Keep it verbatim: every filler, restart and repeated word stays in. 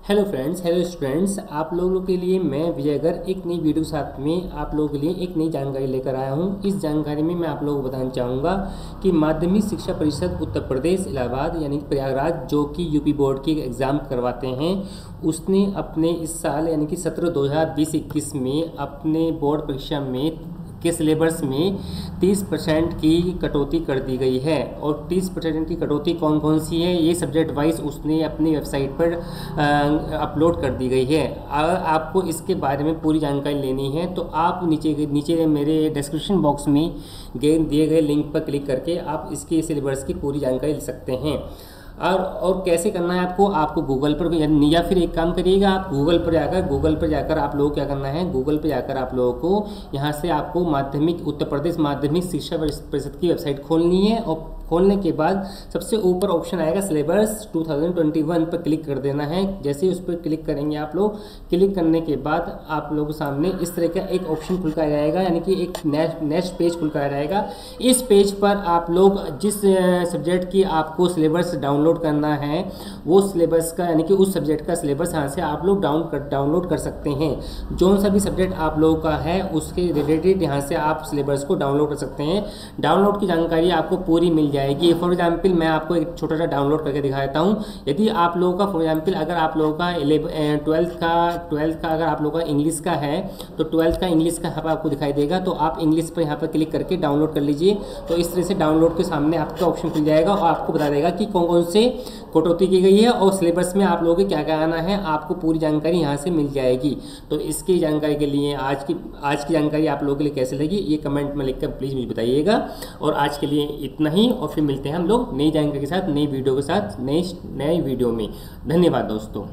Hello friends, hello students, आप लोगों के लिए मैं विजयगर एक नई वीडियो के साथ में आप लोगों के लिए एक नई जानकारी लेकर आया हूं। इस जानकारी में मैं आप लोगों को बताना चाहूँगा कि माध्यमिक शिक्षा परिषद उत्तर प्रदेश इलाहाबाद यानी कि प्रयागराज जो कि यूपी बोर्ड की एग्ज़ाम करवाते हैं, उसने अपने इस साल यानी कि सत्र दो हज़ार बीस इक्कीस में अपने बोर्ड परीक्षा में के सिलेबस में तीस परसेंट की कटौती कर दी गई है। और तीस परसेंट की कटौती कौन कौन सी है, ये सब्जेक्ट वाइज उसने अपनी वेबसाइट पर अपलोड कर दी गई है। अगर आपको इसके बारे में पूरी जानकारी लेनी है तो आप नीचे नीचे मेरे डिस्क्रिप्शन बॉक्स में दिए गए लिंक पर क्लिक करके आप इसके सिलेबस की पूरी जानकारी ले सकते हैं। और और कैसे करना है आपको आपको गूगल पर या फिर एक काम करिएगा, आप गूगल पर जाकर गूगल पर जाकर आप लोगों को क्या करना है, गूगल पर जाकर आप लोगों को यहाँ से आपको माध्यमिक उत्तर प्रदेश माध्यमिक शिक्षा परिषद की वेबसाइट खोलनी है। और खोलने के बाद सबसे ऊपर ऑप्शन आएगा सिलेबस दो हज़ार इक्कीस पर क्लिक कर देना है। जैसे उस पर क्लिक करेंगे आप लोग, क्लिक करने के बाद आप लोगों के सामने इस तरह का एक ऑप्शन खुल कर आ जाएगा, यानी कि एक नेक्स्ट पेज खुल कर आ जाएगा। इस पेज पर आप लोग जिस सब्जेक्ट की आपको सिलेबस डाउनलोड करना है वो सिलेबस का यानी कि उस सब्जेक्ट का सिलेबस यहाँ से आप लोग डाउन कर डाउनलोड कर सकते हैं। जो सा भी सब्जेक्ट आप लोगों का है उसके रिलेटेड यहाँ से आप सिलेबस को डाउनलोड कर सकते हैं। डाउनलोड की जानकारी आपको पूरी मिल जाएगी। फॉर एग्जाम्पल मैं आपको एक छोटा सा डाउनलोड करके दिखा देता हूँ। यदि आप लोगों का फॉर एग्जाम्पल अगर आप लोगों का इलेवन ट्वेल्थ का ट्वेल्थ का अगर आप लोगों का इंग्लिश का है तो ट्वेल्थ का इंग्लिश का यहाँ पर आपको दिखाई देगा, तो आप इंग्लिश पर यहाँ पर क्लिक करके डाउनलोड कर लीजिए। तो इस तरह से डाउनलोड के सामने आपका ऑप्शन खुल जाएगा और आपको बता देगा कि कौन कौन से कटौती की गई है और सिलेबस में आप लोगों को क्या क्या आना है, आपको पूरी जानकारी यहाँ से मिल जाएगी। तो इसकी जानकारी के लिए आज की आज की जानकारी आप लोगों के लिए कैसे लगी ये कमेंट में लिखकर प्लीज़ मुझे बताइएगा। और आज के लिए इतना ही, और फिर मिलते हैं हम लोग नई जानकारी के साथ, नई वीडियो के साथ, नई नई वीडियो में। धन्यवाद दोस्तों।